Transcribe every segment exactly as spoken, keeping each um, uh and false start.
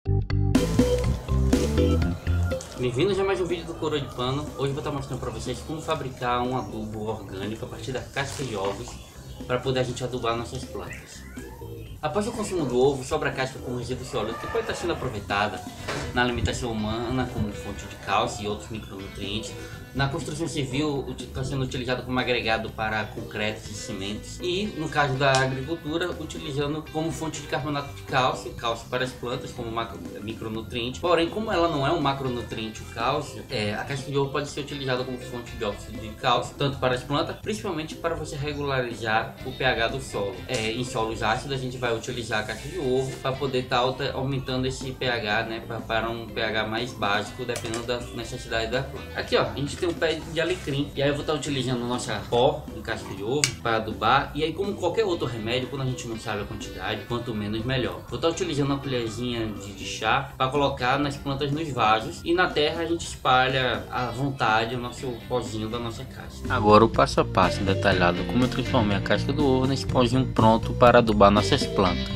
Bem-vindos a mais um vídeo do Coroa de Pano. Hoje eu vou estar mostrando para vocês como fabricar um adubo orgânico a partir da casca de ovos para poder a gente adubar nossas plantas. Após o consumo do ovo, sobra a casca como resíduo sólido que pode estar sendo aproveitada na alimentação humana como fonte de cálcio e outros micronutrientes. Na construção civil está sendo utilizado como agregado para concretos e cimentos, e no caso da agricultura utilizando como fonte de carbonato de cálcio, cálcio para as plantas como macro, micronutriente. Porém, como ela não é um macronutriente, o cálcio, é, a casca de ovo pode ser utilizada como fonte de óxido de cálcio, tanto para as plantas, principalmente para você regularizar o pH do solo. É, em solos ácidos a gente vai utilizar a casca de ovo para poder estar tá aumentando esse pH, né, pra, para um pH mais básico, dependendo da necessidade da planta. Aqui ó, a gente tem um pé de alecrim, e aí eu vou estar utilizando nossa pó de casca de ovo para adubar. E aí, como qualquer outro remédio, quando a gente não sabe a quantidade, quanto menos melhor. Vou estar utilizando uma colherzinha de, de chá para colocar nas plantas nos vasos, e na terra a gente espalha à vontade o nosso pozinho da nossa casca. Agora o passo a passo detalhado como eu transformei a casca do ovo nesse pozinho pronto para adubar nossas plantas.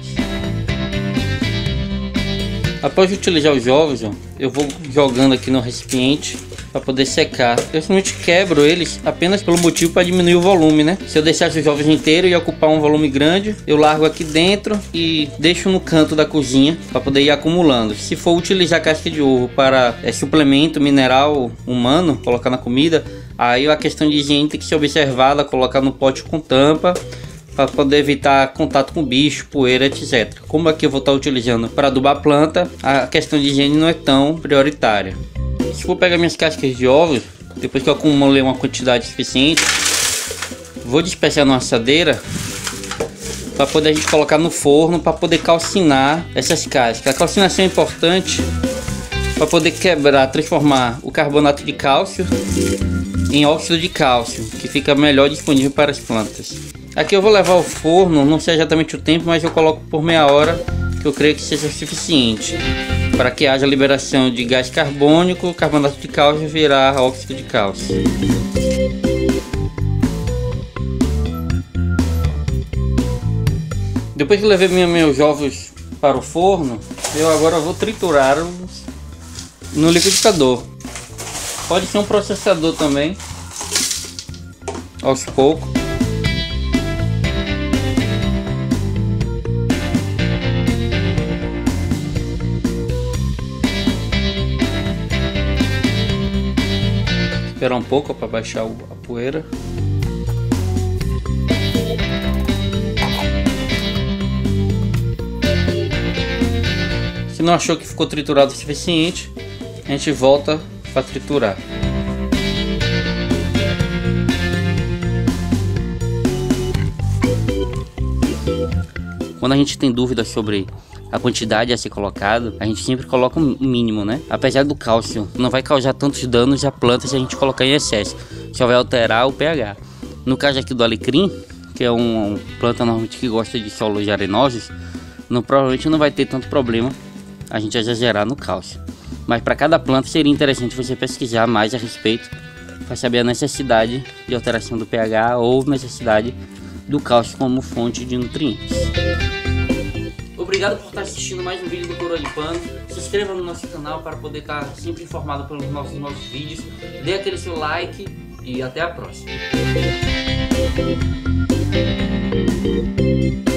Após utilizar os ovos, ó, eu vou jogando aqui no recipiente para poder secar. Eu simplesmente quebro eles apenas pelo motivo para diminuir o volume, né? Se eu deixasse os ovos inteiros ia ocupar um volume grande. Eu largo aqui dentro e deixo no canto da cozinha para poder ir acumulando. Se for utilizar casca de ovo para é, suplemento mineral humano, colocar na comida, aí a questão de higiene tem que ser observada, colocar no pote com tampa, para poder evitar contato com bicho, poeira, etcétera. Como aqui eu vou estar utilizando para adubar a planta, a questão de higiene não é tão prioritária. Se for pegar minhas cascas de ovos, depois que eu acumulei uma quantidade suficiente, vou dispersar numa assadeira para poder a gente colocar no forno para poder calcinar essas cascas. A calcinação é importante para poder quebrar, transformar o carbonato de cálcio em óxido de cálcio, que fica melhor disponível para as plantas. Aqui eu vou levar ao forno, não sei exatamente o tempo, mas eu coloco por meia hora, que eu creio que seja suficiente para que haja liberação de gás carbônico, carbonato de cálcio virar óxido de cálcio. Depois que eu levei meus ovos para o forno, eu agora vou triturá-los no liquidificador. Pode ser um processador também, aos poucos. Esperar um pouco para baixar a poeira. Se não achou que ficou triturado o suficiente, a gente volta para triturar. Quando a gente tem dúvidas sobre a quantidade a ser colocada, a gente sempre coloca um mínimo, né? Apesar do cálcio não vai causar tantos danos à planta se a gente colocar em excesso, só vai alterar o pH. No caso aqui do alecrim, que é uma planta normalmente que gosta de solos arenosos, não, provavelmente não vai ter tanto problema a gente exagerar no cálcio. Mas para cada planta seria interessante você pesquisar mais a respeito para saber a necessidade de alteração do pH ou necessidade do cálcio como fonte de nutrientes. Obrigado por estar assistindo mais um vídeo do Coroa de Pano. Se inscreva no nosso canal para poder estar sempre informado pelos nossos novos vídeos. Dê aquele seu like e até a próxima.